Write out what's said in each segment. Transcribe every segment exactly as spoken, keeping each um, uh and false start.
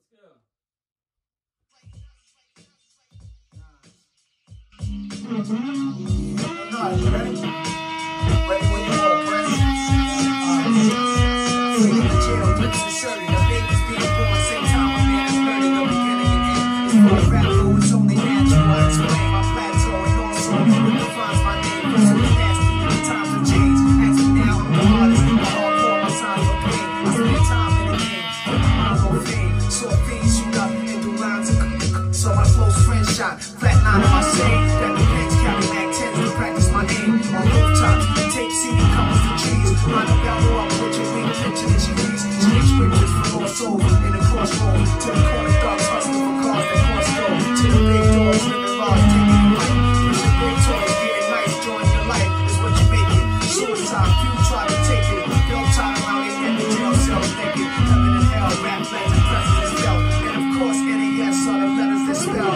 Flatline on my shade, that depends, carry back tens to practice my aim on rooftops, take C D covers to trees, line up battle up with your wing picture that she reads, change scriptures from lost soul in the crossroad, to the corner thugs hustling for cars that cross road, to the big doors living large, taking your life, push your big toys, getting nice, enjoying your life is what you make it, suicide, few try to take it, don't tie around their head, the jail cells naked, heaven and hell, rap legend, president's belt, and of course N A S are the letters that spell.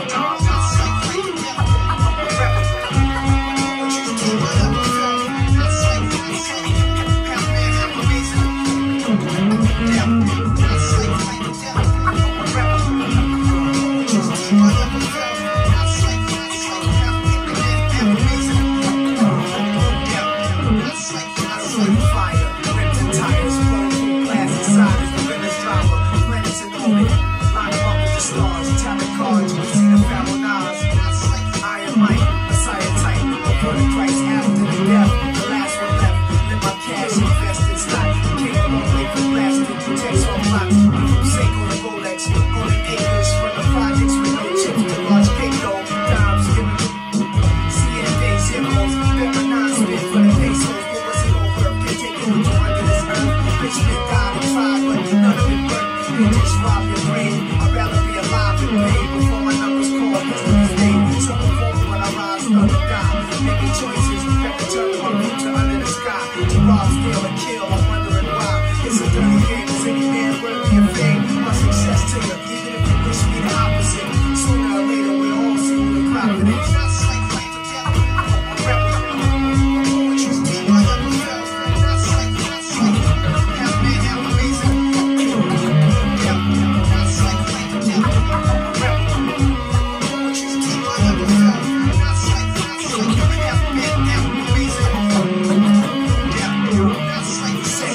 Say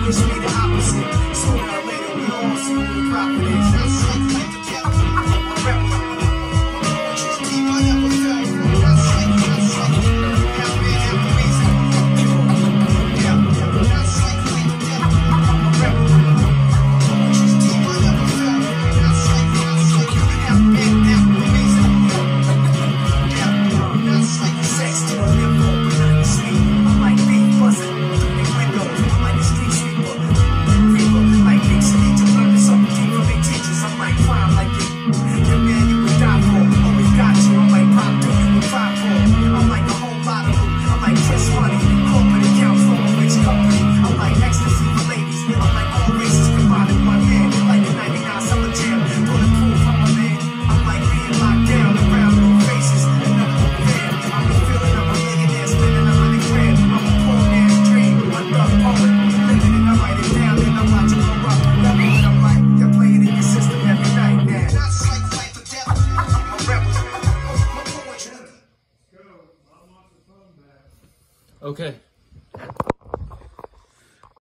wish me the opposite. Sooner or later, we all see who the prophet is. That's like like the devil. I'm a rebel. Just deep I never felt. That's like, that's like, have been, have a reason. Yeah, that's like like the devil. I'm a rebel. Just deep I never felt. That's like, that's like, have been, have a reason. Yeah, that's like sex to a nympho, but not to sleep. I'm like beef buzzing through the window. I'm like a street sweeper. Reaper, like big city to learn something deep from big teachers. I'm like crime like it. Your man you would die for. Always got you. I'm like pop dude you would fight for. I'm like a whole lot of them. I'm like Chris Money. Corporate accounts for a rich company. I'm like ecstasy for ladies. I'm like all races combined in one man. Like a ninety-nine summer jam. Bulletproof, I'm a man. I'm like being locked down around new faces. And none of them fan. I'm the feeling of a millionaire spending a hundred grand. I'm a poor man's dream. A thug poet. Living it, I write it down and I watch it grow up. Level it, I'm like, you're playing in your system every night now. That's like like the devil. I'm a rebel. My poetry. Okay.